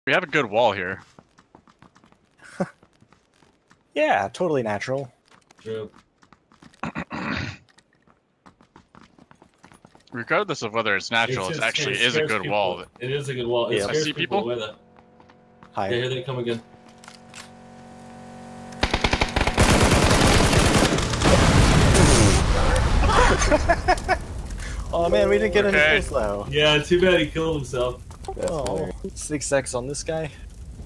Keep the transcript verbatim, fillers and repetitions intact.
We have a good wall here. Yeah, totally natural. True. Regardless of whether it's natural, It's, it it's, actually it is a good people. wall. It is a good wall. It Yep. I scares see people people. away though. Hi. Yeah, here they come again. Oh man, we didn't get Okay. any kills though. Yeah, too bad he killed himself. Oh, six X on this guy.